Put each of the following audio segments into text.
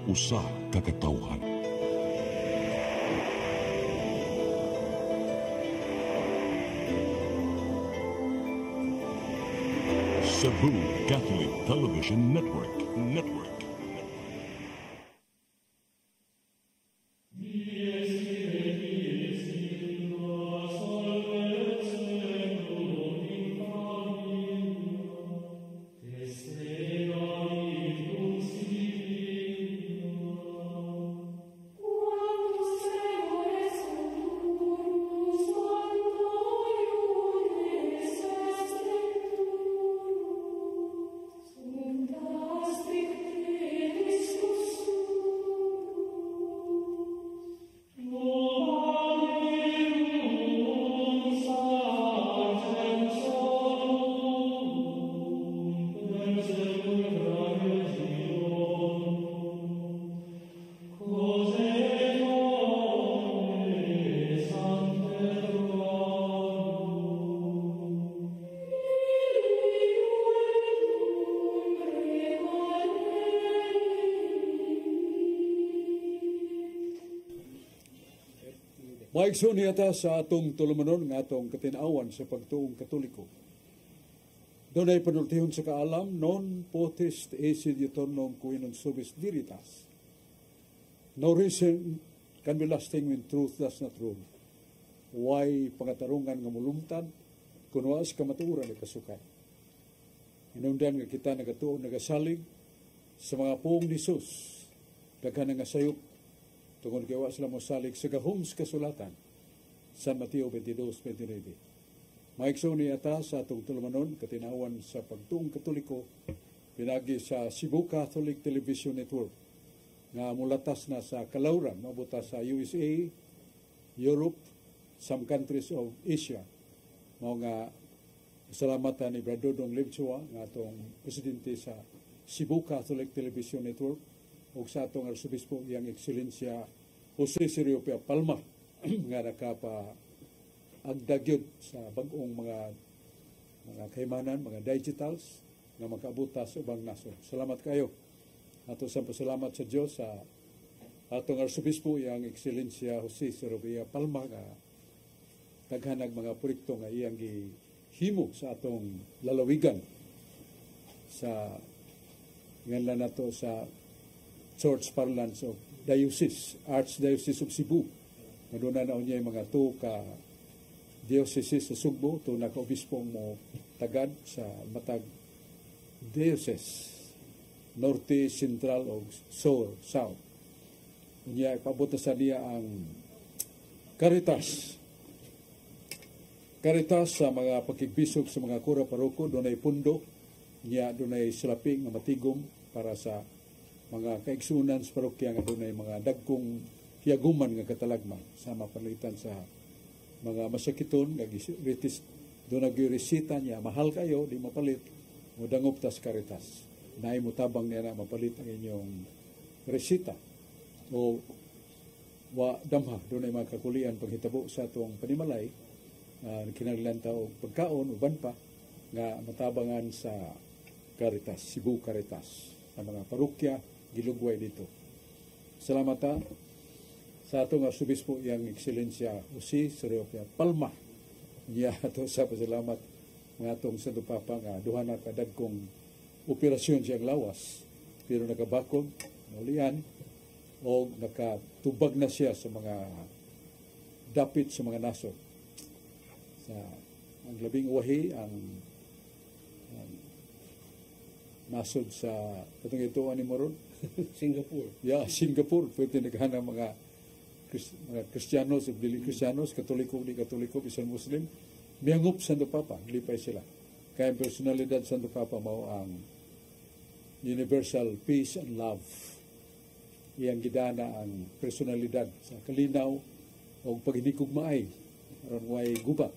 usa ka katawhan. Cebu Catholic Television Network. Maigsoon niyata sa atong tulumanon nga atong katinawan sa pagtuong Katoliko. Doon ay panultihon sa kaalam, non potest esse diutornum qui non subis viritas. No reason can be lasting when truth does not rule. Why pangatarungan nga mulumtan, kung waas kamatuuran ay kasukay. Inundan nga kita nagatuon nagasalig sa mga puong ni Jesus, daghan nga sayop, tungod kay wa sila mosalig sa gahom sa kasulatan, San Mateo 22:29. Maigsoon niyata sa atong tulumanon, katinawan sa pagtuong Katoliko, pinagi sa Cebu Catholic Television Network, nga mulatas na sa kalauran, mabuta sa USA, Europe, some countries of Asia. Mao nga salamatan ni Brother Dong Libchua, nga atong presidente sa Cebu Catholic Television Network, o sa atong Arsobispo yang Ekselensya Jose Sergio Palma nga nakapa agdagyod sa bag-ong mga kaymanan, mga digitals nga makabuta sa ubang nasod. Salamat kayo. Ato sa pasalamat sa Dios sa atong Arsobispo yang Ekselensya Jose Sergio Palma nga daghanag mga proyekto nga iyang gihimo sa atong lalawigan sa ngalan nato sa Church Parlance of Diocese, Archdiocese of Cebu. Maduna na niya mga ka diocese sa Sugbo, to naka-obispong mo tagad sa matag diocese, Norte, Central o South. Niya ipabot sa niya ang Caritas. Caritas sa mga pakigbisog sa mga kura paroko, doon ay pundo, niya doon ay silaping na matigom para sa mga kaigsunan sa parokya nga doon ay mga dagkong hiyaguman nga katalagman sa mapalitan sa mga masakiton nga doon nag-resita niya, mahal kayo, di mapalit, mudangop tas Caritas. Naay mo tabang niya na mapalit ang inyong resita o wa damha, doon ay mga kakulian paghitabo sa itong panimalay, kinaglan o pagkaon, uban pa, nga matabangan sa Caritas, Cebu Caritas, sa mga parokya, gilugway dito. Salamat sa atong Arsobispo yang Ekselensya Jose Sergio Palma. Niya ato sa pasalamat ng atong Santo Papa nga duha na kadagkong operasyon siyang lawas, pero nakabakog, naulian, o nakatubag na siya sa mga dapit sa mga nasod. Sa ang labing wahi, ang nasod sa katong ito ni Moron Singapore. Yeah, Singapore. Pwede naghanang mga Kristiyanos, dili Kristiyanos, Katoliko, di Katoliko, bisan Muslim. Miyangup Santo Papa, lipay sila. Kaya personalidad Santo Papa mao ang universal peace and love. Iyang gidana ang personalidad sa kalinaw o paghinikugmaay aron way guba.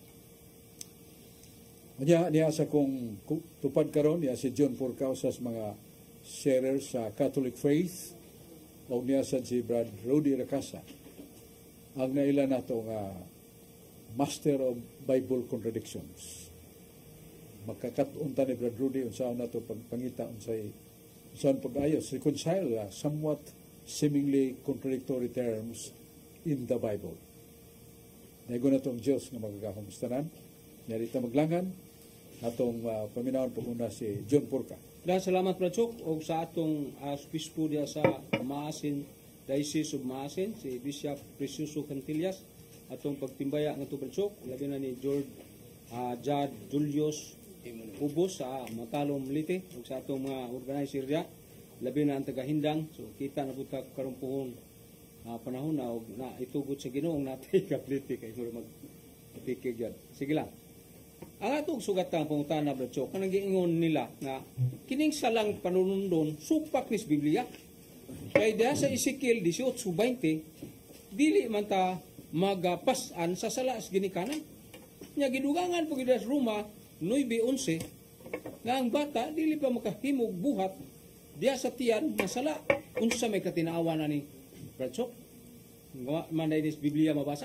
Niya sa kung tupad karon niya si John Porcao sa mga sharers sa Catholic faith, o niya sa si Brad Rudy Racasa. Ang naila nato nga Master of Bible Contradictions. Magkakatunta ni Brad Rudy unsa nato pagpangita unsay Saan pag-ayos, reconcile, somewhat seemingly contradictory terms in the Bible. Naigo na itong Diyos na magkakamustanan. Narita maglangan, atong paminahon po muna si John Porca. Dahil salamat Brachok o sa atong bispo diya sa Maasin, Diocese of Maasin, si Bishop Precioso Cantillas, atong pagtimbaya ng ito Brachok, labi na ni Jud Julius Ubos sa Matalom Lite, o sa atong mga organizer diya, labi na ang tagahindang, so kita na po karong puhon panahon na itugot sa Ginoong natin kaplite kay mag-pikig yan. Sige lang. Ang atong sugatang pangutana Brachok, kanang giingon nila na kining salang panunundon supak nis Biblia. Kay diha sa Ezekiel 18:20 dili man ta magapasan sa sala as ginikanan. Nya gidugangan pag sa Roma 9:11 nga ang bata dili pa makahimog buhat diha sa tiyan nga sala unsa may katinaawan na ni Brachok. Manday nis Biblia mabasa.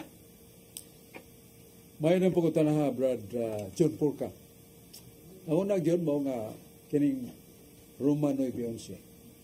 May nang pagkutanaha, Brad John Porca. Ang unang yun, mo nga kining Roma 9:11.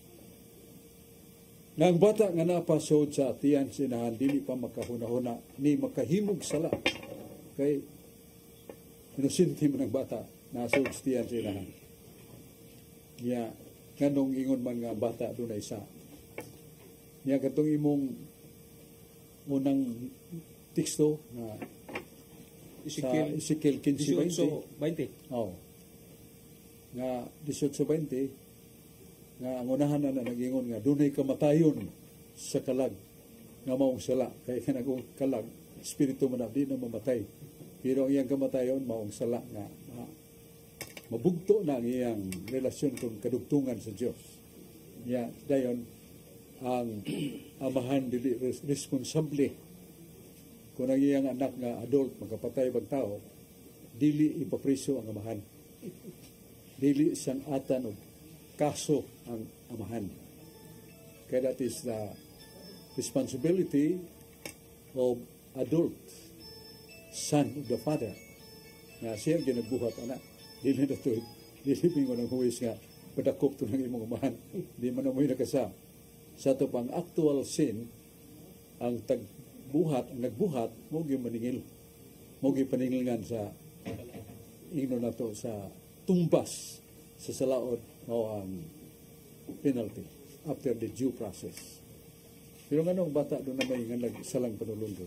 Nga ang bata nga napasod sa tiyan sinahan, dili pa makahuna-huna, ni makahimog sala. Kay, inusinti mo ng bata, nasod sa tiyan sinahan. Nga, kanong ingon man nga bata doon ay isa. Nga, katong imong unang teksto na Ezekiel sa Ezekiel 15:20. 18:20. Oh. Nga 18:20 nga ang unahan na nagingon nga dunay kamatayon sa kalag nga maong sala kay kanang kalag espiritu man di na mamatay. Pero ang iyang kamatayon maong sala nga mabugto na ang iyang relasyon kung kadugtungan sa Dios. Ya dayon ang amahan dili responsable kung ang iyang anak nga adult magkapatay bang tao, dili ipapriso ang amahan. Dili siyang atan o kaso ang amahan. Kaya that is the responsibility of adult son of the father. Nga siya ginagbuhat anak. Dili na ito, dili pingo ng huwis nga padakop ito ng imong amahan. Di man na mo'y nakasa. Sa ito pang actual sin, ang buhat, ang nagbuhat, mo gyud maningil. Mo gyud paningilan sa ingno nato sa tumbas sa salaod o ang penalty after the due process. Pero nga nung bata doon na may nga nagsalang panulundod.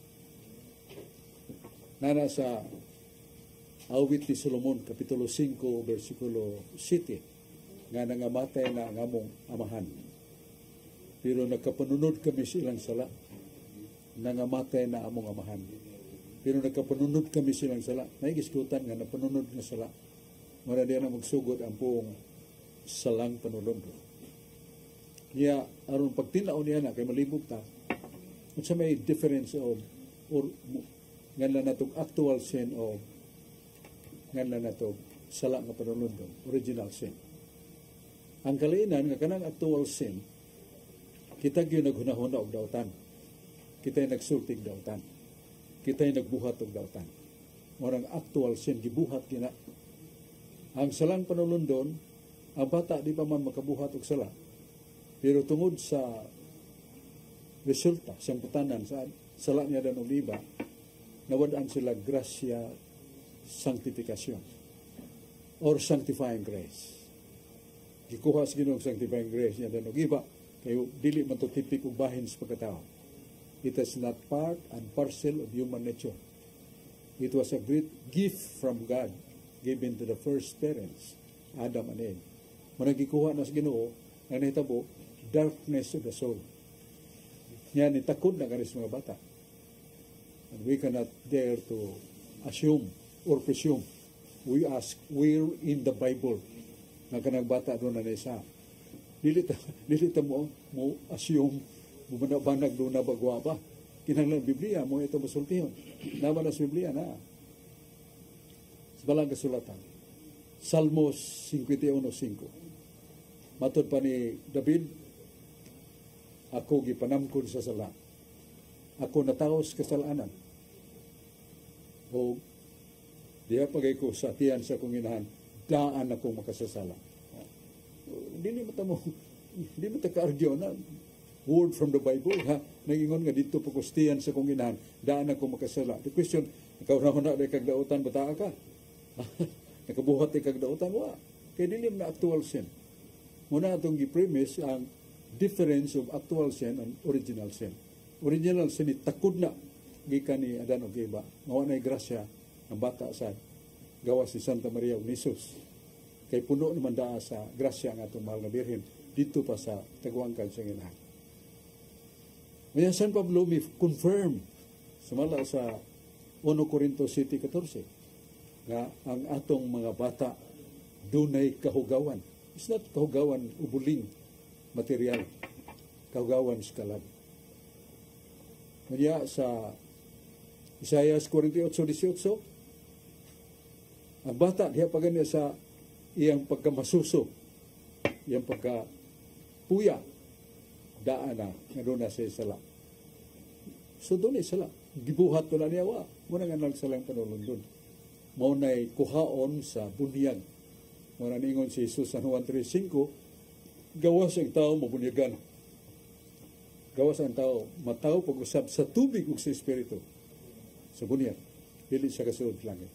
Nana sa awit ni Solomon, Kapitulo 5, versikulo 7, nga nangamatay na ang among amahan. Pero nagkapanunod kami silang sala, nangamatay na among amahan. Pero nagkapanunod kami silang sala. Naigiskutan nga napanunod nga sala. Mara diyan na magsugod ang buong salang panulod. Niya, aron pagtinaw niya na, kay malibog ta, at sa may difference of, or nga na natong actual sin o nga na natong sala nga panulod, original sin. Ang kaliinan, nga kanang actual sin, kita gyud naghunahuna og dautan. Kita'y nagsultig dautan. Kita'y nagbuhat og dautan. Morang actual sin gibuhat gina. Ang salang panulundon, ang bata di pa man makabuhat og sala. Pero tungod sa resulta siyang putanan sa sala niya dan oliba, nawad-an sila grasya sanctification or sanctifying grace. Gikuha sa Ginoong sanctifying grace niya dan oliba, kayo dili man to tipik og bahin sa pagkatao. It is not part and parcel of human nature. It was a great gift from God given to the first parents, Adam and Eve. Managikuha na sa Ginoo, ang nahitabo, darkness of the soul. Yan, itakod na kanis mga bata. And we cannot dare to assume or presume. We ask, where in the Bible na kanang bata doon na isa? Dilita mo assume bumanabanag doon na bagwa ba? Kinahanglan Biblia mo ito masultihon. Naman na sa Biblia na. Sa balang kasulatan. Salmos 51:5. Matod pa ni David, ako gipanamkon sa sala. Ako nataos kasalanan. O diya pagay ko sa tiyan sa kong inahan, daan akong makasasala. dili mo ta ka-argue na word from the Bible, ha? Nagingon nga dito pagkustiyan sa kong inahan, daan ako makasala. The question, ikaw na kag dautan, bataa ka? Nakabuhat kag dautan, wa. Kaya dili na actual sin. Muna itong gi-premise ang difference of actual sin and original sin. Original sin, takod na gikan ni Adan o Eva. Mawa na'y grasya ang bata sa gawa si Santa Maria Unisos. Kay puno naman daa sa grasya ang atong mahal na Birhen dito pa sa Taguangkal sa Nginahan. Ngayon, San Pablo may confirm sumala sa 1 Corinto 7:14 nga ang atong mga bata dunay kahugawan. It's not kahugawan ubuling material, kahugawan sa kalag. Kaya sa Isaiah 48:18, ang bata diha pa ganyan sa iyang pagkamasuso, iyang pagkapuya, daan na nga doon na sa sala. So doon ay sala. Gibuhat ko na niya, muna nga nagsalang panulong doon. Maunay kuhaon sa bunyag. Muna ningon si Jesus sa Juan 3:5, gawas ang tao mabunyagan. Gawas ang tao mataw pag-usab sa tubig ug sa espiritu. Sa bunyag. Dili sa kasuod langit.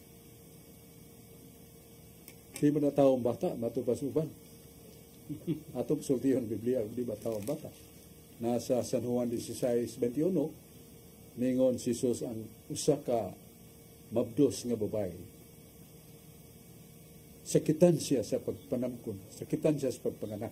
Di mo na taong bata, matupas uban. Atong sultihan Biblia, di ba taong bata? Nasa San Juan 16:21, ningon si Jesus ang usa ka mabdos nga babae. Sakitan siya sa pagpanamkon, sakitan siya sa pagpanganak.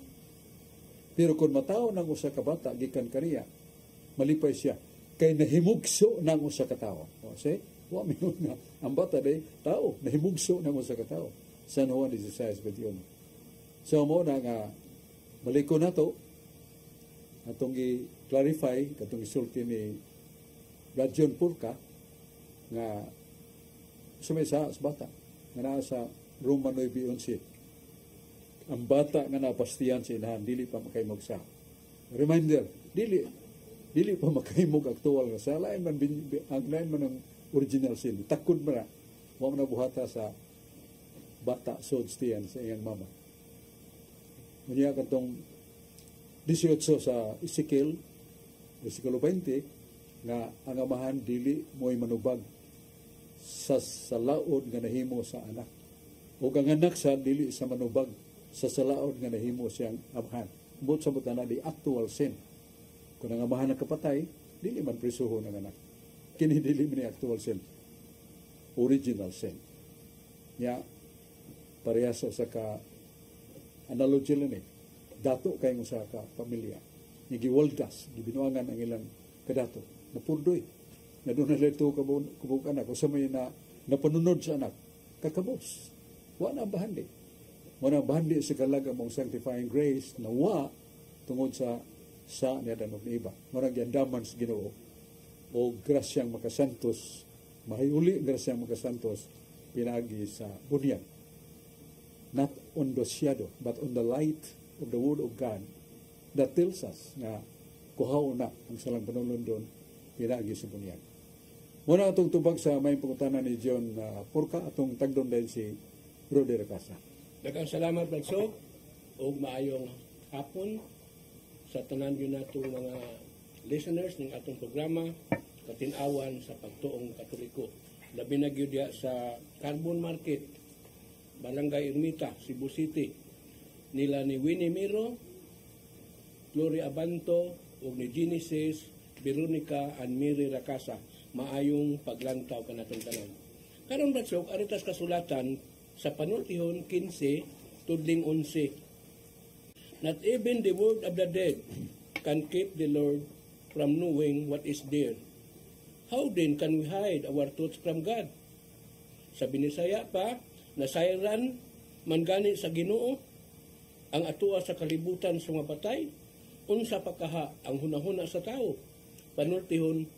Pero kung matao ng usa ka bata, gikan kaniya, malipay siya, kay nahimugso ng usa ka tao. O, say, wa mingon nga, ang bata day, tao, nahimugso ng usa ka tao. San Juan 16:21. So, mo na nga, maliko na to, atong i-clarify, katong isulti ni Brad John Purka, nga sumisa sa bata, nga naa sa Roma 9:11. Ang bata nga napastiyan sa inahan, dili pa makaimog sa. Reminder, dili pa makaimog aktual nga sa lain man ang original sin. Takod man na, wa man buhata sa bata sodstiyan sa iyang mama. Unya katong 18 sa Ezekiel 20, nga ang amahan dili mo'y manubag sa salaod nga nahimo sa anak. O ang anak sa dili sa manubag sa salaod nga nahimo siyang amahan. But sa buta na di actual sin. Kung ang amahan nakapatay, dili man prisuho ng anak. Kini dili man actual sin. Original sin. Ya, parehas sa ka analogy lang dato kay sa ka pamilya. Giwaldas, gibinuangan ang ilang kadato. Napurdoy. Na doon na ito kabuk anak. O sa may napanunod sa anak. Kakabos. Wa na bahandi. Wa na bahandi sa kalaga mong sanctifying grace na wa tungod sa niya danog ni iba. Marang giandaman sa Ginoo. O grasyang makasantos. Mahayuli grasyang makasantos pinagi sa bunyag. Not on the shadow, but on the light of the Word of God that tells us na kuhaw na ang salang panulong doon pinagi sa bunyag. Muna itong tubag sa may pangutanan ni John Purka atong tagdon dahil si Brother Casa. Daghang salamat, Bagso, o maayong hapon sa tanan yun natong mga listeners ng atong programa Katinawan sa Pagtuong Katoliko. Labi na gyud diha sa Carbon Market, Barangay Ermita, Cebu City. Nila ni Winnie Miro, Gloria Abanto, ug ni Genesis, Veronica, and Miri Racasa. Maayong paglantaw ka natong tanan. Karong Bagsok, aritas kasulatan sa panultihon 15, tudling 11. Not even the word of the dead can keep the Lord from knowing what is there. How then can we hide our thoughts from God? Sa Binisaya pa, nasayran man gani sa Ginoo ang atua sa kalibutan sa mga patay, unsa pa kaha ang hunahuna sa tao. Panultihon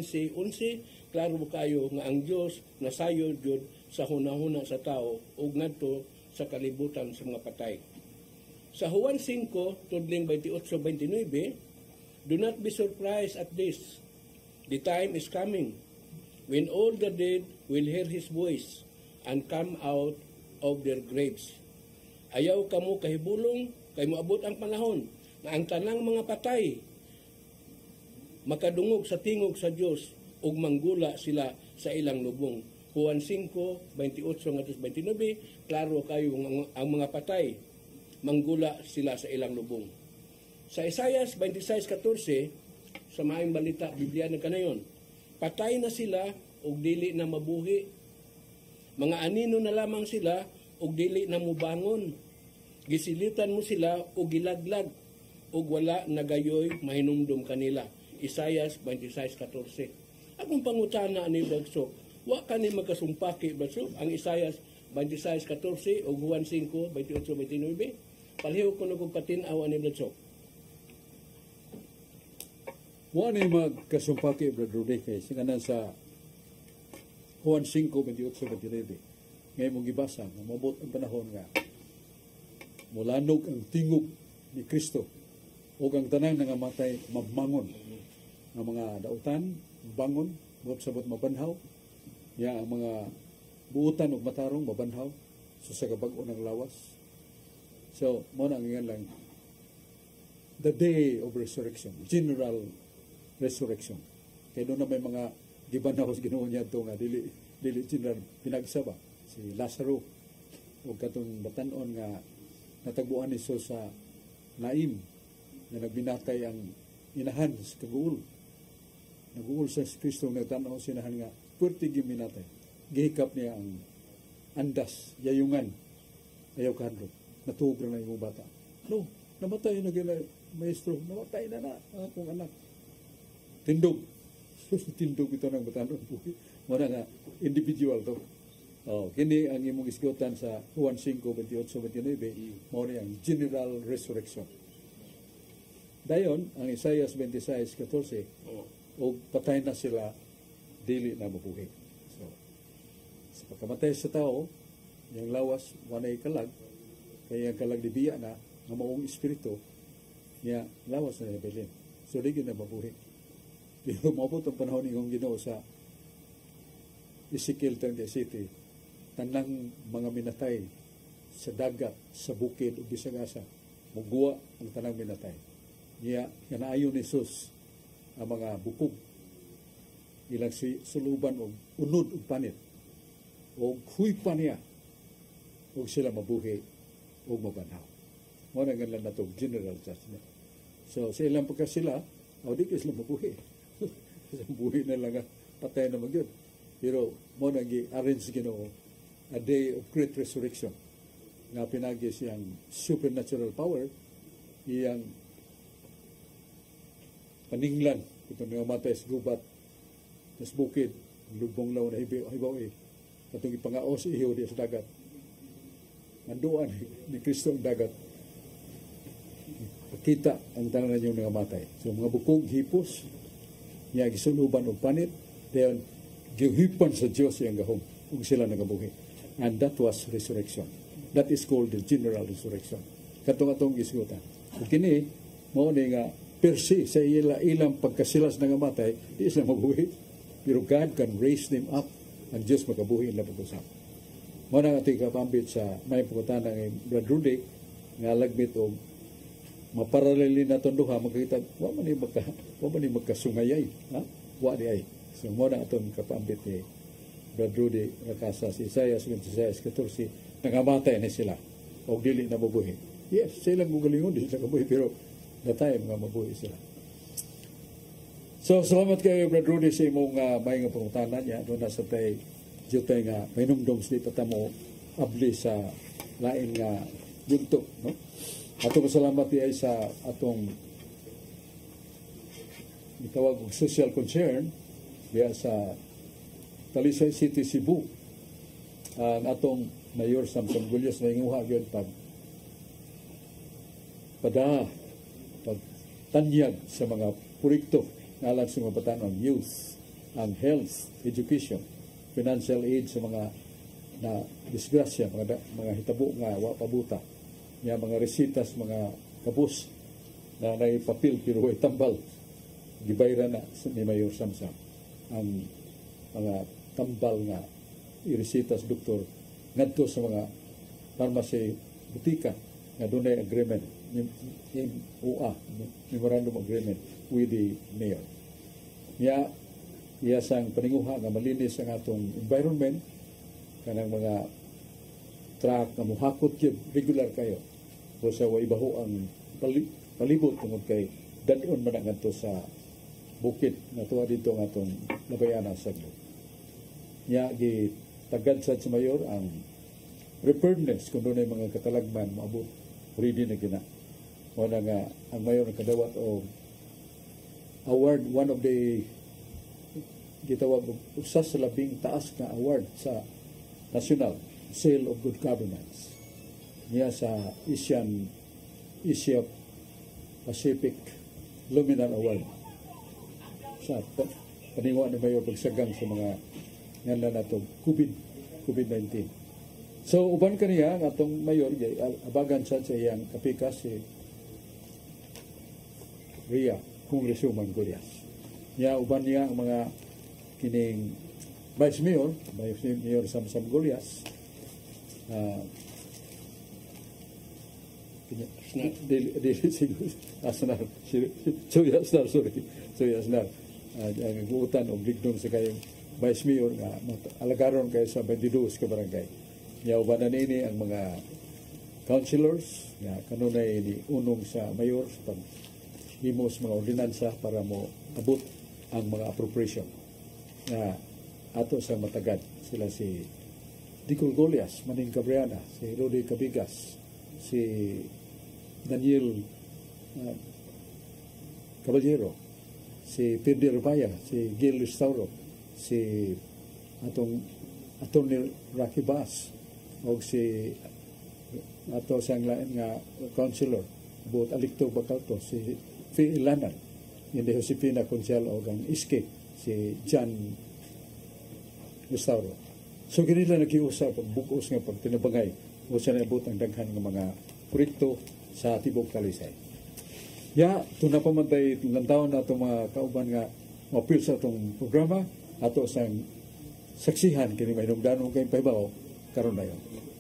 15:11, klaro kayo nga ang Dios nasayo gyud sa hunahuna sa tao ug ngadto sa kalibutan sa mga patay. Sa Juan 5, tudling 28-29, do not be surprised at this. The time is coming when all the dead will hear His voice and come out of their graves. Ayaw kamo kahibulong Kay moabot ang panahon na ang tanang mga patay makadungog sa tingog sa Dios ug manggula sila sa ilang lubong. Juan 5:28 ngadto 29, klaro kayo ang mga patay manggula sila sa ilang lubong. Sa Isaiah 26:14, sa maayong balita Biblia na kanayon, patay na sila ug dili na mabuhi. Mga anino na lamang sila ug dili na mubangon. Gisilitan mo sila ug gilaglag ug wala nagayoy mahinumdum kanila. Isaiah 26:14. Akong pangutana ni Bagsok, wa kani magkasumpaki Bagsok ang Isaiah 26:14 ug Juan 5:28-29. Palihog ko kung patinaw ni Bagsok. Wa ni magkasumpaki, Brother Rudy, kay singanan sa Juan 5:28-29. Ngayon mong gibasa, na mabot ang panahon nga mulanog ang tingog ni Kristo o ang tanang nga matay mabangon. Ang mga dautan, bangon, sabot mabanhaw. Ya, ang mga buutan o matarong mabanhaw sa kabag-o ng lawas. So, mo na nga lang, the day of resurrection, general resurrection. Kaya doon na may mga gibanhaw sa Ginoo niya ito nga, dili general pinagsaba. Si Lazaro, o katong batanon nga natagbuan ni Jesus sa Naim, na nagbinatay ang inahan sa kaguul. Naguul sa Kristo, nagtanaw sinahan nga, pwerte giminatay. Gihikap niya ang andas, yayungan, ayaw kahadlok. Natuog na yung bata. No, namatay na gila, maestro, namatay na akong anak. Tindog. Tindog ito ng batanon. Muna nga, individual to. Kini ang imong isgotan sa Juan 5:28-29, mao ni ang general resurrection. Dayon, ang Isaiah 26:14, o patay na sila, dili na mabuhi. So, sa pagkamatay sa tao, yung lawas, wanay kalag, kaya yung kalag dibiya na, ng maong espiritu, niya lawas na nabilin. So, di na mabuhi. Pero maabot ang panahon ng Ginoo sa Ezekiel 37, tanang mga minatay sa dagat, sa bukid o bisagasa, muguwa ang tanang minatay. Niya, kanaayon ni Jesus ang mga bukog, ilang suluban o unod o panit, o huypa niya, o sila mabuhi o mabanhaw. Muna nga lang na ito, general judgment. So, sa ilang pagka sila, di ka sila mabuhi. Sa buhi na lang, patay na magyod. Pero, muna gi-arrange Ginoo a day of great resurrection nga pinagi siyang supernatural power, iyang paninglan, ito nga matay sa gubat, sa bukid, lubong law na hibaw katong ipangaos ihiw di sa dagat. Nanduan ni Kristo ang dagat. Pakita ang tanan ninyo nga matay. So mga bukog, hipos, niya gisuluban og panit, dayon gihipan sa Dios iyang gahom ug sila nagabuhi. And that was resurrection. That is called the general resurrection. Katong gisgutan. Ug kini mao ni nga per se sa ilang pagkasilas nga matay, di sila mabuhi. Pero God can raise them up and Diyos makabuhi na pag-usap. Mao na ating kapambit sa may pagkutana ng Brad Rudy nga lagmit og maparaleli na itong duha, magkakita, wa man ni magkasungayay. Wa di ay. So, muna itong kapambit ni Brad Rudy Rakasa, si Isaiah 26:14, nangamatay na sila, o dili na mabuhi. Yes, sila gugalingon, di sila mabuhi, pero natay mga mabuhi sila. So, salamat kayo, Brad Rudy, sa imong may nga pangutanan niya. Doon nasa tayo, jutay nga, may numdong sila patamo abli sa lain nga yunto, no? Atong salamat ay sa atong itawag og social concern diya sa Talisay City, Cebu. Ang atong Mayor Samson Gulyas na inguha gyud pagtanyag sa mga proyekto nga alang sa mga batan, ang youth, ang health, education, financial aid sa mga na disgrasya, mga hitabo nga wa pabuta, nga mga resitas, mga kabus na naipapil pero ay tambal, gibayra na ni Mayor Samson ang mga tambal nga iresitas doktor ngadto sa mga pharmacy butika nga dunay agreement MOA, Memorandum Agreement with the Mayor. Iya sang paninguha nga malinis ang atong environment, kanang mga truck nga muhakot yun, regular kayo. O sa waibaho ang palibot tungod kay dadon man ang sa bukid nga tuwa dito ang atong Labayana Saglo. Gi tagad sa mayor ang preparedness kung doon ay mga katalagman maabot ready na gina. Wala nga ang mayor nakadawat o award, one of the gitawag usas sa labing taas na award sa national Seal of Good Governance niya sa Asia Pacific Luminal Award sa paningwa ni Mayor pagsagang sa mga ngalan nato COVID-19. So uban kaniya ang atong mayor abagan sa iyang kapika si Ria Congresswoman Golias. Niya uban niya ang mga kining Vice Mayor Sam Golias. Asnar ang guutan o ligdon sa kayong Vice Mayor nga alagaron kayo sa 22 ka barangay. Niya ubanan ini ang mga councilors nga kanunay ni unong sa mayor sa himos mga ordinansa para mo abot ang mga appropriation na ato sa matagad. Sila si Dicol Golias, Maning Cabriana, si Rodi Cabigas, si Daniel Caballero, si Pedro Rubaya, si Gil Restauro, si Atty. Rocky Bass, o si ato sang lain nga councilor, buot Alicto Bacalto, si Fi Ilanan, yung Josefina Consel o ang Iske, si John Restauro. So ganito nakiusap pagbukos nga pagtinabangay o sa naabot ang daghan ng mga proyekto sa Tibok Talisay. Ito na pamantay lantaon na itong mga kauban nga mapil sa itong programa ato sang saksihan kini may numdanong kayong pahibaw karon na yun.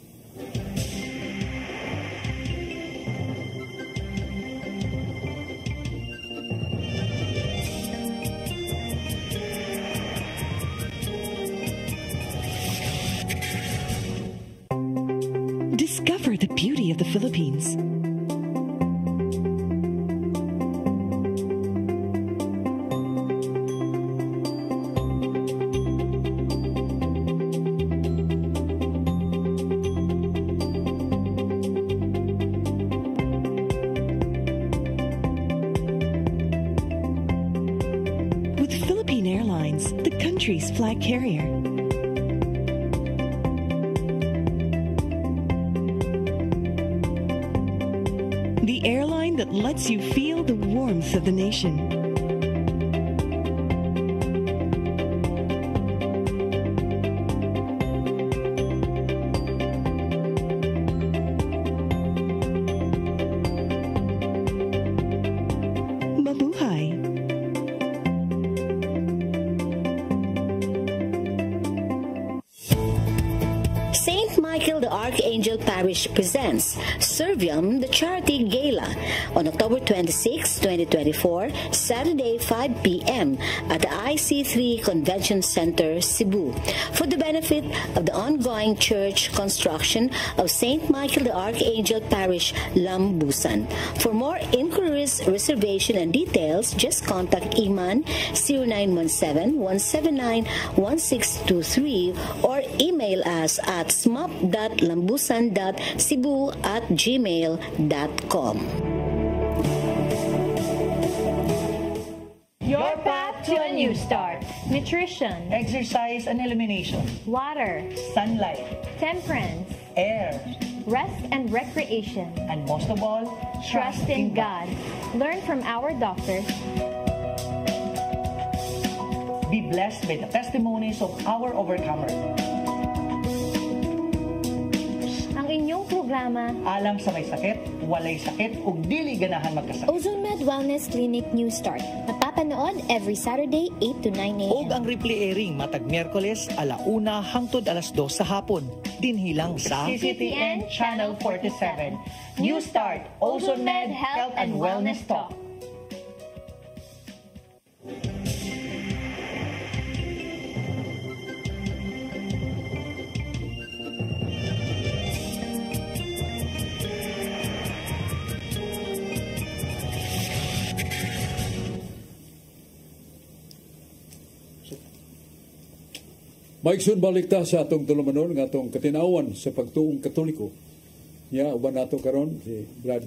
Discover the beauty of the Philippines. With Philippine Airlines, the country's flag carrier. The airline that lets you feel the warmth of the nation. Mabuhay! St. Michael the Archangel Parish presents Servium the Charity Gala on October 26, 2024, Saturday 5 p.m. at the IC3 Convention Center, Cebu, for the benefit of the ongoing church construction of St. Michael the Archangel Parish, Lambusan. For more inquiries, reservation, and details, just contact Iman 0917-179-1623 or email us at smap.lambusan.cebu@gmail.com. Your path to a new start. Nutrition, Exercise and elimination. water, Sunlight. temperance, Air. rest and recreation. And most of all, Trust in God. Learn from our doctors. Be blessed by the testimonies of our overcomers. Ang inyong programa programa. Alam sa may sakit, walay sakit, ug dili ganahan magkasakit. Ozone Med Wellness Clinic New Start. Mapapanood every Saturday 8 to 9 a.m. Ug ang replay airing matag Miyerkules 1:00 hangtod 2:00 sa hapon. Dinhi lang sa CCTN Channel 47. New Start, Ozone Med Health and Wellness Talk. Maigsoon balik ta sa atong tulumanon nga atong katinawan sa pagtuong Katoliko. Nya uban nato karon si Brad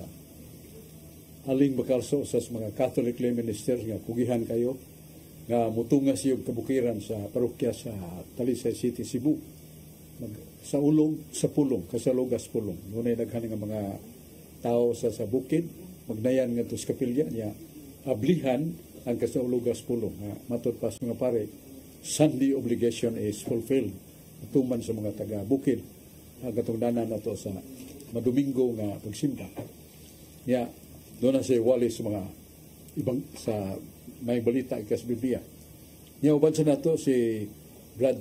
Aling Bacalso sa mga Catholic lay minister nga pugihan kayo nga mutungas yung kabukiran sa parokya sa Talisay City, Cebu. Sa ulong sa pulong, kasalugas pulong. Ngunay daghan nga mga tao sa bukid magnayan nga to sa kapilya niya ablihan ang kasalugas pulong. Matod pas mga pare, Sunday obligation is fulfilled. Tuman sa mga taga-bukid. Gatong danan na to sa madomingo nga pagsimba. Ya, doon na siya wali sa mga ibang sa may balita ikas Biblia. Ya, uban sa nato si Brad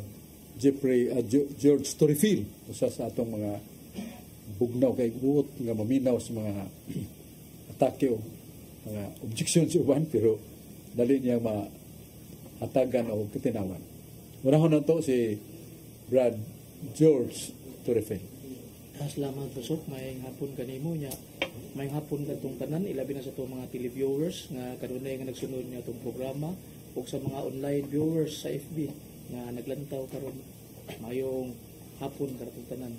George Torrefil. Usa sa atong mga bugnaw kay buot nga maminaw sa mga atake o mga objection sa uban pero dali niya atagan o katinawan. Unahon na to si Brad George Torrefil. Salamat Pasok, may hapon kanimo niya. May hapon katong tanan, ilabi na sa itong mga televiewers nga kanunay nga nagsunod niya itong programa o sa mga online viewers sa FB nga naglantaw karon mayong hapon katong tanan.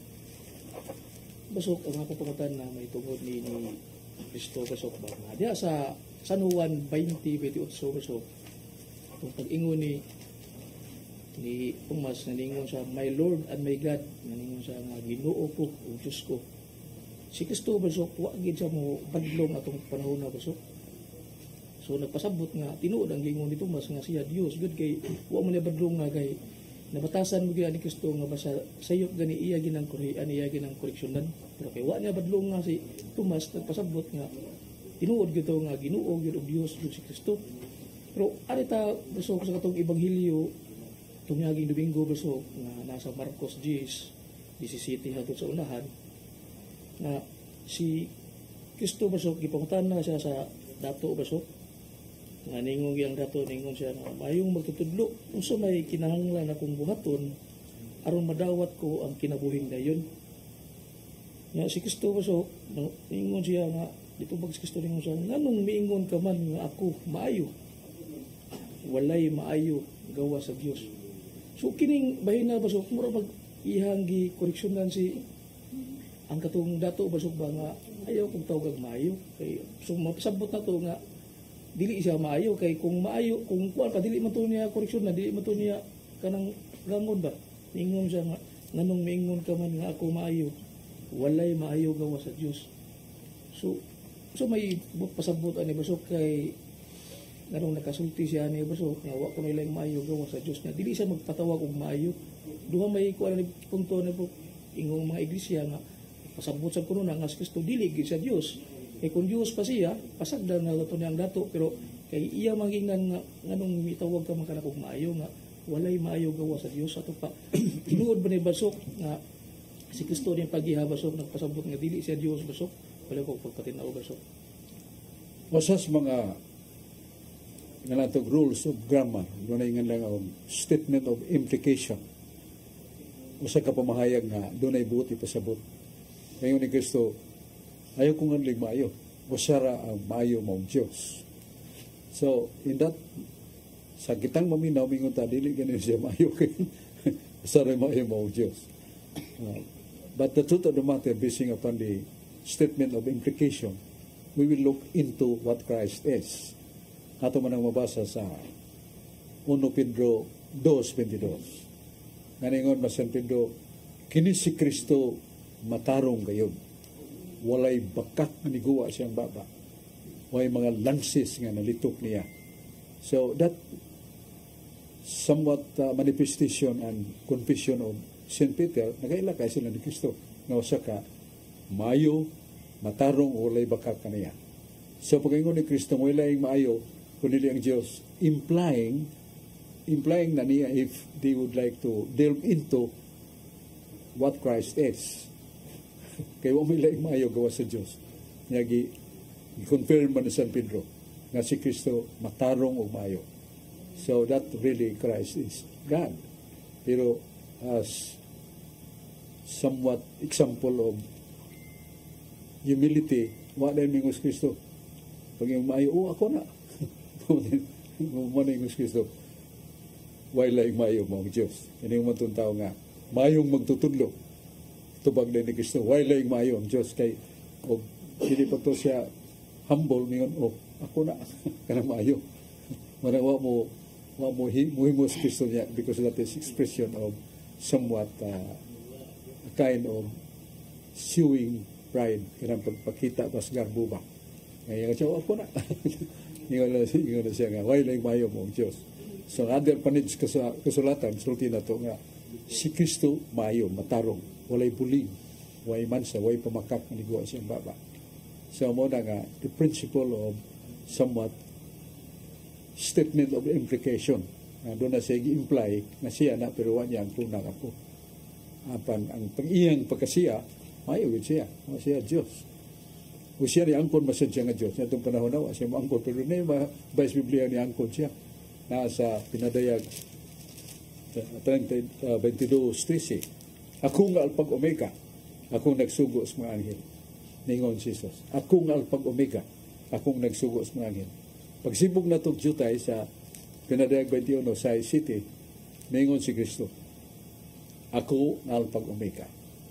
Pasok, ang ako pangatan na may tungod ni Cristo Pasok ba? Diya sa San Juan 20:28 Pasok, kung pag-ingon ni Tomas, naningon siya, my Lord and my God, naningon siya nga, Ginoo ko, o Diyos ko. Si Kristo, basok, wagin siya mo badlong atong panahon na, basok. So, nagpasabot nga, tinuod ang gingon ni Tomas nga siya, Diyos, good kay, huwag mo niya badlong nga kay, nabatasan mo gina ni Kristo nga basa, sayop gani iya ginang kurian, iya ginang koreksyonan. Pero kay, huwag niya badlong nga si Tomas, nagpasabot nga, tinuod gito nga, Ginoo, yun o Diyos, yun si Kristo. Pero arita basok sa katong ebanghelyo tumiaging Domingo basok nga nasa Marcos 10:17 hangtod sa unahan na si Kristo basok gipangutan na siya sa dato basok nga ningon yang dato ningon siya nga mayong magtutudlo unsa may kinahanglan akong buhaton aron madawat ko ang kinabuhing dayon. Nga si Kristo basok ningon siya nga dito bag si Kristo ningon siya nganong miingon ka man nga ako maayo walay maayo gawa sa Dios. So kining bahina basok mura mag ihanggi koreksyonan si ang katong dato basok ba nga ayaw kung tawag maayo kay so mapasabot na to nga dili siya maayo kay kung maayo kung kuan pa dili man to niya koreksyon na dili man to niya kanang rangon ba ingon siya nga nganong miingon ka man nga ako maayo walay maayo gawa sa Dios. So may pasabot ani basok kay narong nakasulti siya ni basok nga wa ko na ilang maayo gawa sa Dios niya dili siya magpatawag og maayo duha may kuan ni punto na po ingong mga iglesia nga pasabot sa kuno nga si Kristo dili gid sa Dios kay kung Dios pa siya pasagdan na lato niyang dato pero kay iya mangingan nga nganong mitawag ka man kana og maayo nga walay maayo gawa sa Dios ato pa tinuod ba ni basok nga si Kristo ni pagiha basok nagpasabot nga dili siya Dios basok wala ko pagpatinaw basok. Wasas mga nga natong rules of grammar, doon na nga lang ang statement of implication. Usa ka pamahayag nga doon ay buot ipasabot. Ngayon ni Kristo, ayaw kong anlig maayo. Usara ang maayo mong Diyos. So, in that, sa kitang maminaw, mingon ta, dili ganin siya maayo kayo. Usara maayo mong Diyos. But the truth of the matter, basing upon the statement of implication, we will look into what Christ is. Ato man ang mabasa sa 1 Pedro 2:22. Nganingon mas San Pedro, kini si Kristo matarong gayon. Walay bakak nga niguwa siyang baba. Walay mga lances nga nalitok niya. So that somewhat manifestation and confession of St. Peter, nagailakay sila ni Kristo. Nga usa ka maayo, matarong, walay bakak kaniya. So pag-ingon ni Kristo, walay maayo, kundi ang Diyos, implying na niya if they would like to delve into what Christ is. Kaya may laing maayo gawa sa Diyos. Niya i-confirm man ni San Pedro nga si Kristo matarong o maayo. So that really Christ is God. Pero as somewhat example of humility, wala yung Ingos Kristo. Pag yung maayo, ako na. Muna yung Ingos Kristo. Wala yung maayo mga Diyos. Yan yung matong tao nga. Mayong magtutudlo. Tubag na ni Kristo. Wala yung maayo ang Diyos. Kay, o hindi pa to siya humble ngayon, ako na. Kanang maayo. Manawa mo muhimos Kristo niya because that is expression of somewhat a kind of showing pride. Kanang pagpakita pas garbo ba. Ngayon siya, ako na. Ingon na siya nga, wala yung maayo mo ang Diyos. So, other panits kasulatan, sulti na to nga, si Kristo maayo, matarong, walay buling, walay mansa, walay pamakak, manigwa siyang baba. So, mo na nga, the principle of somewhat statement of implication. Doon na siya i-imply na siya na, pero wala niya ang tunang ako. Ang pag-iyang pagkasiya, maayo siya. Siya Diyos. O siya ni angkon masadya nga Diyos. Itong panahon na, siya mo angkon. Pero na yung Bayes Biblia ni angkon siya. Nasa pinadayag 22:13. Ako nga alpag omega, akong nagsugo sa mga anghel. Ningon si Jesus. Ako nga alpag omega, akong nagsugo sa mga anghel. Pagsibog na itong jutay sa pinadayag 21 sa city, ningon si Kristo. Ako nga alpag omega.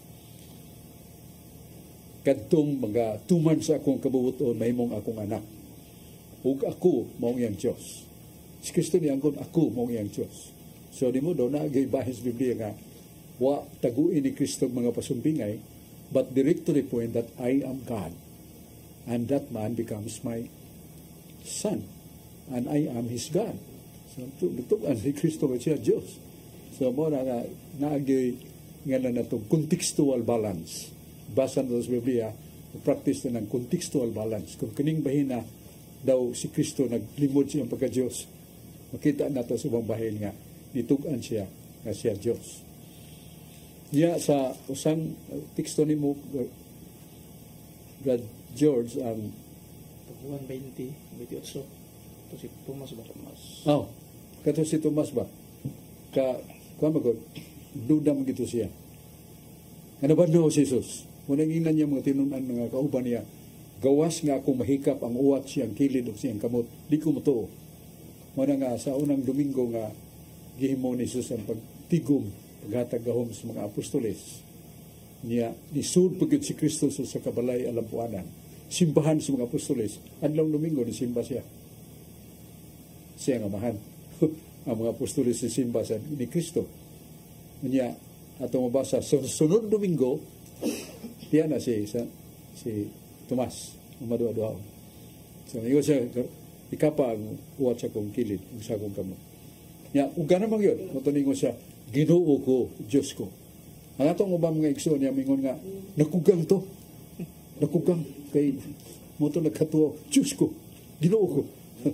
Kadtong mga tuman sa akong kabubuton, mahimong akong anak. Ug ako maong iyang Diyos. Si Kristo niyangkon, ako mong iyang Diyos. So, di mo daw na bahis Biblia nga, wa taguin ni Kristo mga pasumpingay, but direct to the point that I am God. And that man becomes my son. And I am his God. So, tutukan si Kristo ba siya Diyos. So, mo na naagay nga na itong contextual balance. Basa na sa Biblia, practice na ng contextual balance. Kung kining bahina daw si Kristo naglimod siyang pagka-Diyos, makita nato sa ibang bahin nga, nitugan siya nga siya Diyos. Niya sa usang teksto ni mo, Brad George, ang Pagkuhan 20, 28. Ito si Tomas ba? Kato si Tomas ba? Kuha magod, duda mo gito siya. Ano ba daw si Jesus? Munang inan niya mga tinunan nga kauban niya, gawas nga akong mahikap ang uwat siyang kilid o siyang kamot. Di ko matuo. Muna nga sa unang Domingo nga gihimo ni Jesus ang pagtigom, paghatag gahom sa mga apostoles. Niya, nisud pagkit si Kristo sa kabalay alampuanan. Simbahan sa mga apostoles. Adlong Domingo, nisimba siya. Siya nga mahan. Ang mga apostoles simba sa ni Kristo. Niya, atong mabasa, sa sunod Domingo, diyan na si Tomas, umadua-dua. So, ngayon siya, ikapa ang uwat sa kong kilid, sa kong kamot. Ya, kung ka naman yun, matuningon siya, Ginoo ko, Diyos ko. Ang atong ubang mga igsoon niya, mingon nga, nakugang to. Nakugang. Kay, mo ito nagkatuwa, Diyos ko, Ginoo ko.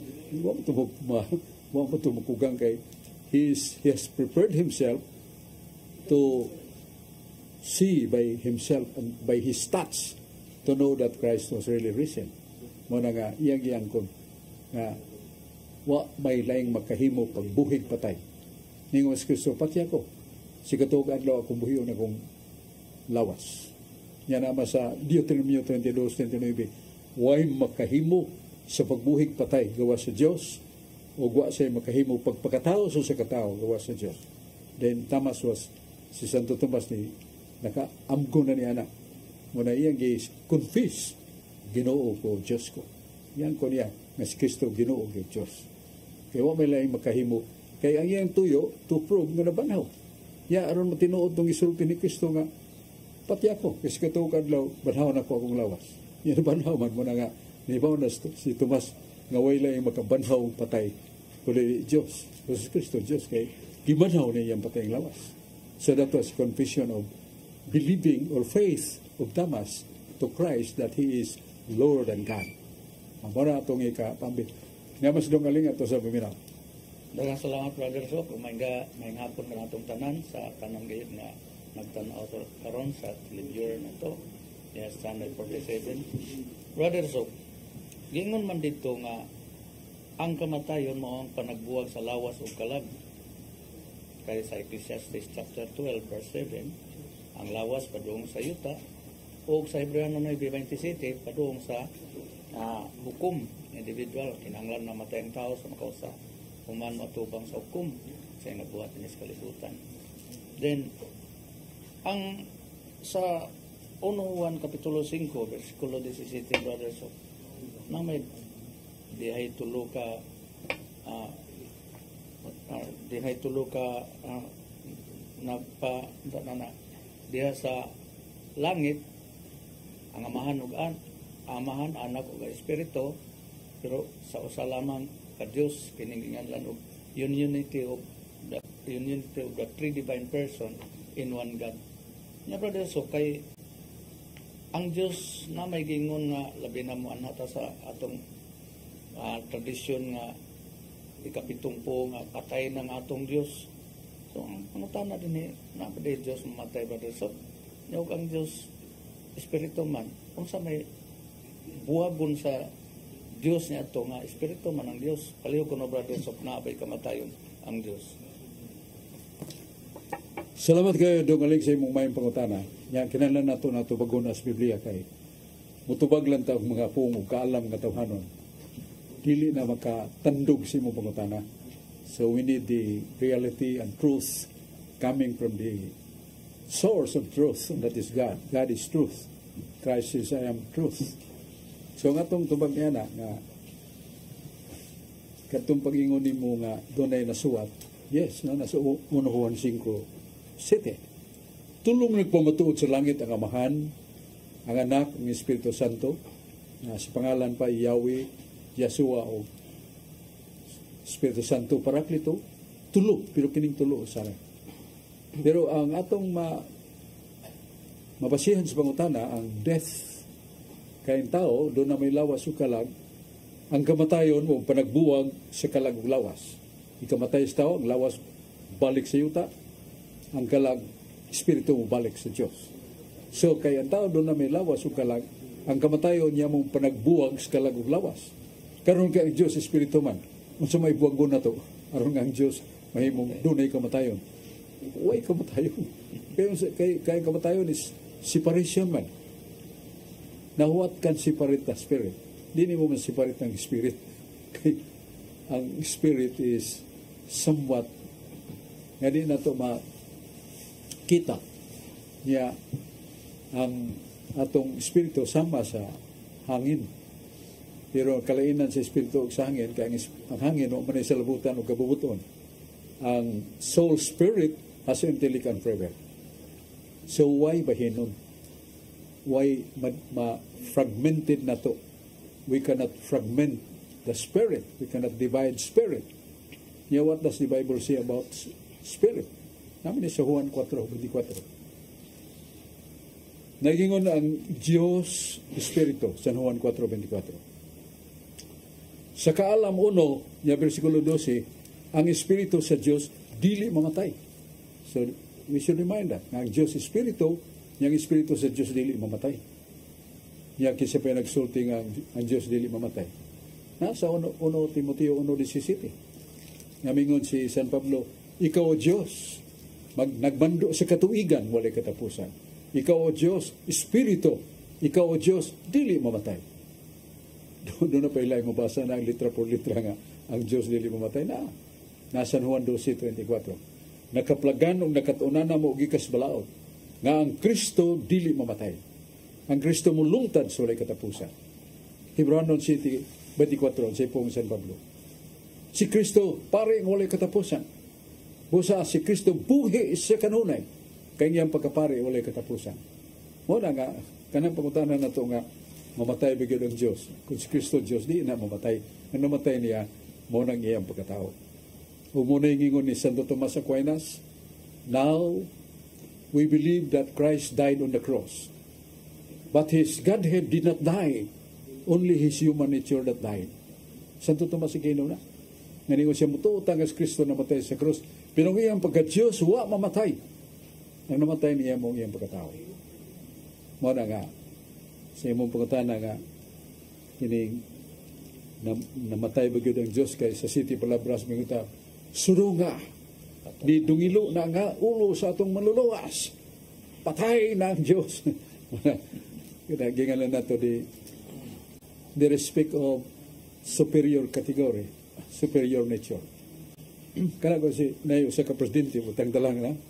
Huwag mo ito makugang kay, he has prepared himself to see by himself and by his touch to know that Christ was really risen. Muna nga, iyang kon nga wa may laing makahimo pagbuhig patay. Ningon si Kristo, pati ako. Si katuog adlaw akong buhiyon akong lawas. Yan naman sa Deuteronomio 22:29, way makahimo sa pagbuhig patay gawa sa Diyos o wa sa makahimo pagpakatao sa katao gawa sa Diyos. Then Thomas si Santo Tomas ni nakaamgo na ni anak. Muna iyang confess, Ginoo ko, Diyos ko. Yan ko niya, nga si Kristo Ginoo ko, Diyos. Kaya wa may laing makahimo. Kaya ang iyang tuyo, to prove nga nabanaw. Ya, aron matinuod tong isulti ni Kristo nga, pati ako, kasi katuog adlaw, banhaw na ko akong lawas. Yan banhaw man mo na nga, nibaw na si Tomas, nga way laing makabanhaw patay. Kuli Diyos, si Kristo, Diyos, kay gibanhaw niya yung patayang lawas. So that was confession of believing or faith of Thomas to Christ that He is Lord and God. Ang para itong ikapambit. Nga mas dungaling ato sa paminaw. Daghang salamat, Brother Sok. May hapon ka natong tanan sa tanang gayud nga nagtanaw to karon sa televiewer na to. Yes, Channel 47. Brother Sok, gingon man dito nga ang kamatayon mo ang panagbuwag sa lawas o kalag. Kaya sa Ecclesiastes chapter 12 verse 7, ang lawas padung sa yuta o sa Hebreano 9:27 padung sa hukom individual, kinahanglan na matay ang tao sa makausa human matubang sa hukom sa nabuhat niya sa kalibutan. Then ang sa 1 Juan kapitulo 5 versikulo 17, Brother Sok, na may dihay tulo ka diha sa langit ang amahan anak ug espiritu, pero sa usa lamang ka Dios kining ginganlan og unity of the three divine person in one God. Nya brother, so kay ang Dios na may gingon nga labi na mo anata sa atong tradisyon nga ikapitumpo nga patay ng atong Dios. So ang pangutana din na pa Dios mamatay, brother. So yung ang Dios espiritu man, kung sa may buhagon sa Dios niya ito nga espiritu man ang Dios, paliw ko no, brother. So naabay kamatayon ang Dios. Salamat kayo dungaling sa imong mayong pangutana. Nya kinahanglan nato bagon as Biblia kay mutubag lang ta og mga pungog kaalam nga tawhanon. Dili na makatandog si imong pangutana. So we need the reality and truth coming from the source of truth, and that is God. God is truth. Christ is I am truth. So nga itong tubag niya na nga katong pag-ingon nimo nga dunay nasuwat. Yes, no, nasa 1 Juan 5:7. Tulong nagpamatuod sa langit ang Amahan, ang Anak, ang Espiritu Santo, na sa pangalan pa Yahweh, Yeshua o Espiritu Santo Paraklito, tulo, pero kining tulo sana. Pero ang atong mabasihan sa pangutana, ang death kayong tao, doon na may lawas o kalag, ang kamatayon o panagbuwag sa kalag o lawas. Ikamatay sa tao, ang lawas balik sa yuta, ang kalag, espiritu mo balik sa Diyos. So, kaya ang tao doon na may lawas o kalag, ang kamatayon niya mong panagbuwag sa kalag o lawas. Karon kay ang Diyos espiritu man, kung sa may buwagon na to, aron nga ang Diyos mahimong doon ay kamatayon. Huwag kamatayon. Kaya kamatayon is separation man. Now what can separate the spirit? Hindi mo man separate ng spirit. Ang spirit is somewhat nga di na ito makita niya ang atong espiritu sama sa hangin. Pero kalainan sa espiritu sa hangin, kaya ang hangin o manay sa labutan o kabubuton. Ang soul spirit has intelligent forever. So why bahinon? Why fragmented na to? We cannot fragment the spirit. We cannot divide spirit. Yeah, what does the Bible say about spirit? Namin sa Juan 4:24. Nagingon ang Diyos Espiritu sa Juan 4:24. Sa kaalam 1, ya versikulo 12, ang Espiritu sa Diyos dili mamatay. So we should remind that ang Diyos Espiritu, yung Espiritu sa Diyos dili mamatay. Yang kisa pa nagsulti nga ang Diyos dili mamatay. Nasa 1 Timoteo 1:17. Ngamingon si San Pablo, ikaw o Diyos, nagbando sa katuigan, walay katapusan. Ikaw o Diyos, Espiritu, ikaw o Diyos, dili mamatay. Doon na pa ilay mabasa na ang litra por litra nga, ang Diyos dili mamatay na. Nasa Juan 12:24. Nakaplagan o nakatunan na mo gikas balaod, nga ang Kristo dili mamatay. Ang Kristo mo lungtad sa walay katapusan. Hebreano 7:24, sa ipong San Pablo. Si Kristo pare ng walay katapusan. Busa si Kristo buhi sa kanunay. Kaya niyang pagkapare walay katapusan. Muna nga, kanang pangutanan na ito nga, mamatay bigyan ng Diyos. Kung si Kristo Diyos, di na mamatay. Ang namatay niya, muna ng iyang pagkatao. O muna yung ingon ni Santo Tomas Aquinas, now, we believe that Christ died on the cross. But his Godhead did not die. Only his human nature that died. Santo Tomas Aquino na. Ngayon siya mutuutang as Kristo namatay sa krus. Pero ang iyang pagka-Diyos, wa mamatay. Ang namatay niya mong iyang pagkatao. Muna nga, sa imong pagkatana nga, kining namatay bagyod ang Diyos kay sa City Palabras minguta, suro nga, di dungilo na nga ulo sa atong maluluwas. Patay na ang Diyos. Gingalan na to the respect of superior category, superior nature. Kana ko si nayo sa ka-presidente mo tangdalang na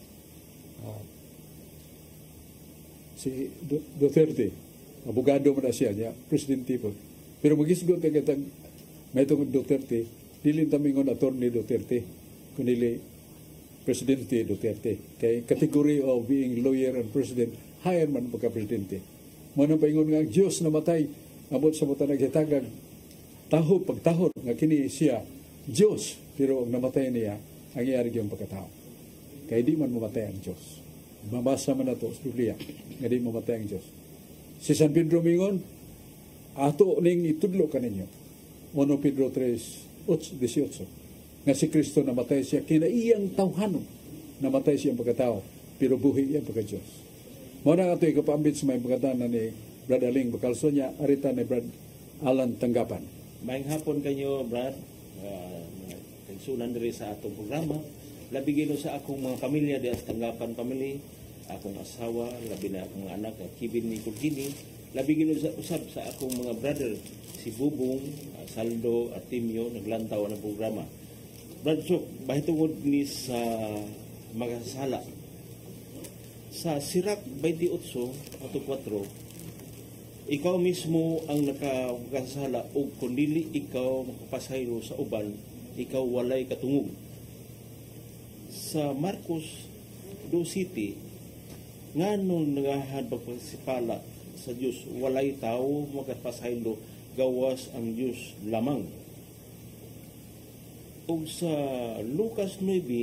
si Duterte, abogado mo na siya, presidente po. Pero magisgot ang katang may itong Duterte, dili tamingon attorney Duterte, kunili Presidente Duterte. Kay category of being lawyer and president, higher man pagka-presidente. Muna paingon nga ang Diyos na matay, abot sa mga naghitagag, taho pagtahod, nga kini siya, Diyos, pero ang namatay niya, ang iyari yung pagkatao. Kaya di man mamatay ang Diyos. Mabasa man na ito sa Biblia, nga di mamatay ang Diyos. Si San Pedro mingon, ato ning itudlo ka ninyo. 1 Pedro 3:18, nga si Kristo namatay siya, kinaiyang tawhanon, namatay siya ang pagkatao, pero buhi iyang pagka-Diyos. Muna nga ito ikapaambit sa may pagkatana ni Brad Aling Bacalso niya, arita ni Brad Alan Tanggapan. Maayong hapon kanyo, Brad. Kansunan diri sa atong programa. Labi gino sa akong mga pamilya di as Tanggapan family, akong asawa, labi na akong mga anak, Kibin ni Kurgini. Labi gino sa usab sa akong mga brother, si Bubong, Saldo, at Timyo, naglantaw ng programa. Brad, so, bahitungod ni sa magasala. Sa Sirak 28:4, ikaw mismo ang nakakasala o kung dili ikaw makapasaylo sa uban, ikaw walay katungog. Sa Marcos 2:7, nganong nangahad pagpasipala sa Dios, walay tao makapasaylo, gawas ang Dios lamang. O sa Lucas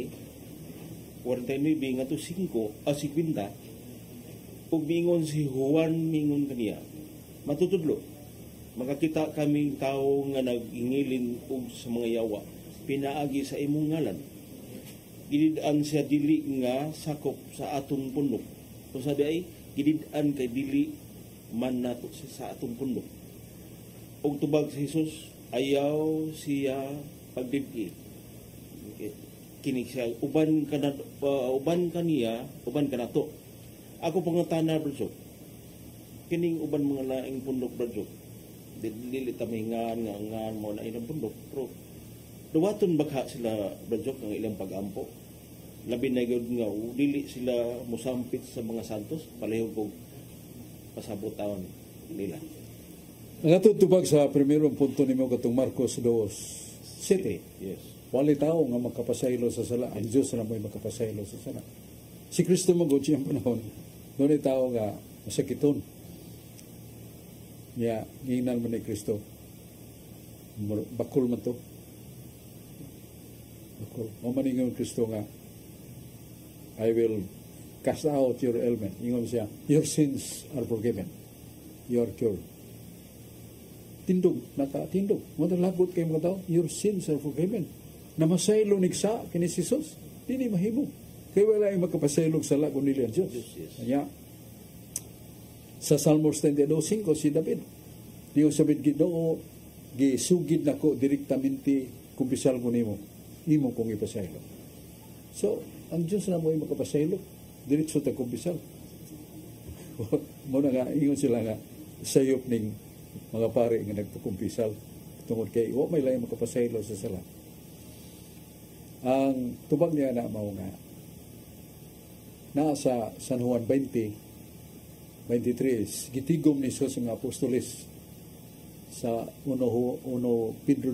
9:49 nga to 50 ug mingon si Juan mingon kaniya, matutudlo, makakita kaming tao nga nag-ingilin og sa mga yawa, pinaagi sa imong ngalan. Gidid-an siya dili nga sakop sa atong pundok. Kung sabi ay, gidid-an kay dili man nato sa atong pundok. Og tubag si Jesus, ayaw siya pagdibki. Kini siya, uban kaniya, uban kanato. Ako pangutana, Bradjo, kining uban mga laing pundok, Bradjo, dili tamingan nga mo na ilang pundok, pero duwaton baka sila, Bradjo, ang ilang pag-ampo. Labi na yun nga, dili sila musampit sa mga santos, palihog kong pasabutawan nila. Natutubag sa primerong punto ni mo katong Marcos 2:7. Yes. Wali tao nga makapasaylo sa sala. Ang Diyos na may makapasaylo sa sala. Si Kristo magod siyang panahon. Doon ay tao nga masakiton. Niya, nginal man ni Kristo. Bakul man to. Bakul. O maningon Kristo nga, I will cast out your ailment. Ingon siya, your sins are forgiven. You are cured. Tindog, nakatindog. Mga lagot kayo mga tao, your sins are forgiven. Namasaylo nigsa kini Jesus, dili mahimo. Kaya wala yung magkapasaylog sa lago nila ang Diyos. Kaya, sa Salmos 32:5, si David, niyo sabid Ginoo, gisugid na ko direktamente kumpisal ko nimo, imo kong ipasaylo. So, ang Diyos na mo yung magkapasaylog, diretso ta kumpisal. Muna nga, ingon sila nga, sayop ning mga pare nga nagpakumpisal tungod kay wa may lain makapasaylo sa sala. Ang tubag niya na mao nga nasa San Juan 20:23 gitigom ni Jesus nga apostoles sa 1 Pedro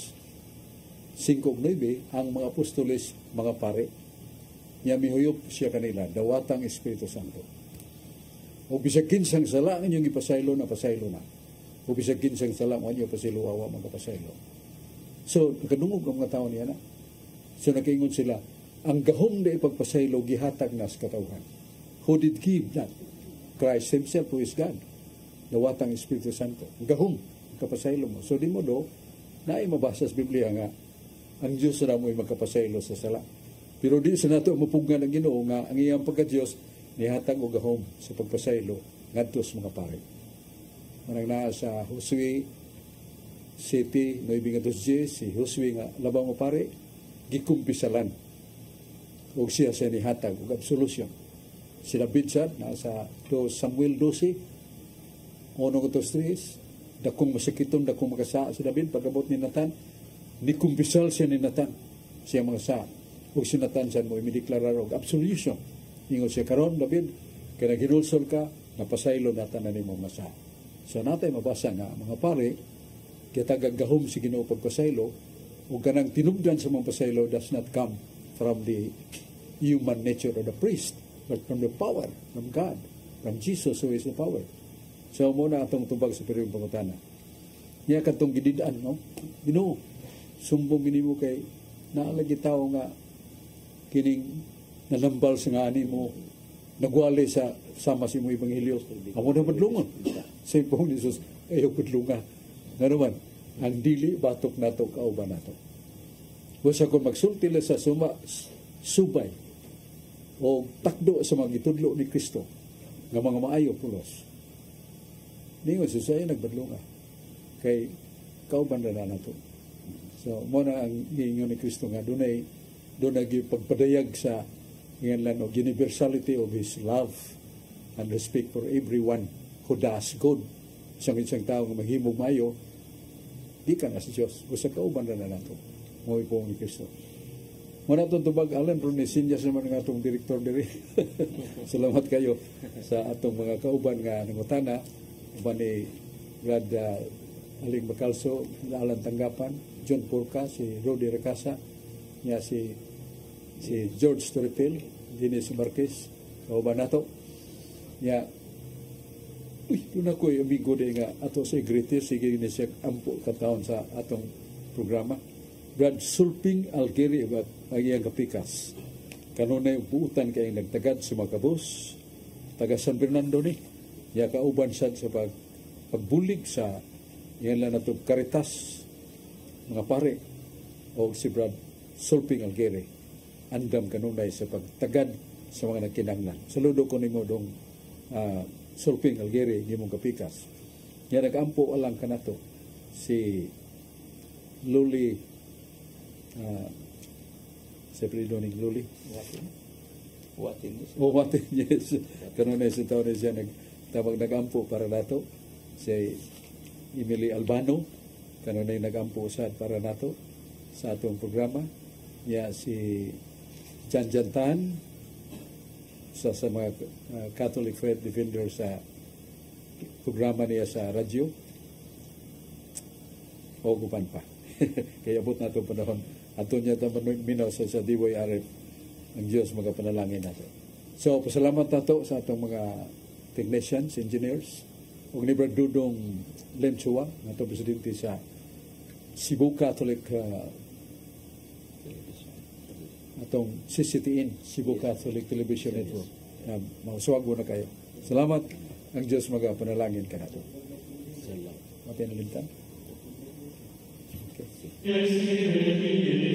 2:5-9 ang mga apostoles mga pare niya mihuyop siya kanila dawatang Espiritu Santo. O bisag kinsang sala ang inyong ipasaylo na pasaylo na. O bisag kinsang sala ang inyong pasaylo awa magpasaylo. So nakadungog ang mga tao niya na. So nakaingon sila, ang gahom na ipagpasaylo gihatag na sa katawhan. Who did give that? Christ Himself who is God. Dawatang Espiritu Santo. Gahom, kapasaylo mo. So di mo do, naay mabasa sa Biblia nga, ang Diyos na mo'y magkapasaylo sa sala. Pero di sa nato mapugan ang Ginoo nga ang iyang pagka-Diyos nihatag og gahom sa pagpasaylo ngadto sa mga pare. Manang naa sa Josue City, 9:10, si Josue nga labang mo pare, gikumpisalan. Og siya sa nihatag og absolution. Si David sad nasa 2 Samuel 12, 1-3, dakong masakiton, dakong makasa si David pagabot ni Nathan, nikumpisal siya ni Nathan siya mga sa ug si Nathan sad mo imideklarar og absolution. Ingon siya karon David, kaya ginulsol ka, napasaylo natan na nimo masa. So natay mabasa nga mga pare, kitagag gahom si Ginoo pagpasaylo ug kanang tinubdan sa mga pasaylo does not come from the human nature of the priest, but from the power from God, from Jesus who is the power. So muna atong tubag sa periyong pangutana. Niya katong gididaan, no? Ginoo, sumbong ginimo kay naalagi tao nga kining nalambal sa nga ani mo, nagwali sa sama si mo ebanghelyo. Amo na madlungon. Sa ipong ni Jesus, ayaw kudlunga. Nga naman, ang dili batok nato kauban nato. Busa kung magsulti sa subay o takdo sa mga gitudlo ni Kristo nga mga maayo pulos. Ningon siya ay nagbadlunga. Kay kauban na nato. So, muna ang hiingon ni Kristo nga, doon ay pagpadayag sa ngayon of universality of His love and respect for everyone who does good. Isang tao nga maghimog mayo, di ka na sa Diyos. Basta kauban na nato. Maway po ni Kristo. Muna itong tubag, Alan, ron ni Sinyas naman ng atong direktor diri. Salamat kayo sa atong mga kauban nga nangutana. Uban ni Brad Aling Bacalso, Alan Tanggapan, John Purka, si Rodi Recasa, niya si George Toripil, Dennis Marquez, kauban nato. Niya, doon ako yung amigo din nga ato sa greatest, sige na siya ampo kataon sa atong programa. Brad Sulping Algeri, ang iyang kapikas. Kanunay buutan kayong nagtagad sa mga kabos, taga San Fernando ni. Niya kauban sad sa pagbulig sa yan lang natong Caritas, mga pare, o si Brad Sulping Algeri. Andam kanunay sa pagtagad sa mga nagkinanglan. Saludo ko nimo dong Sulping Algeri, gimong kapikas. Yan nag-ampo alang kanato si Luli, sa perido ni Luli. Watin, yes. Kanunay sa taon na siya nag-ampo para nato. Si Emily Albano, kanunay nag-ampo usad para nato sa atong programa. Ya si Jan Jantan sa mga Catholic Faith Defender sa programa niya sa radyo. O gupan pa. Kaya abot na itong panahon. Ato niya naman minaw sa DYRF ang Diyos magapanalangin nato. So, pasalamat nato sa atong mga technicians, engineers, o ni Brad Dudong Lemchua, atong presidente sa Cebu Catholic atong CCTN, Cebu Catholic Television Network. Mauswago na kayo. Salamat ang Diyos magapanalangin ka nato. Salamat. Matin na lintan. Okay.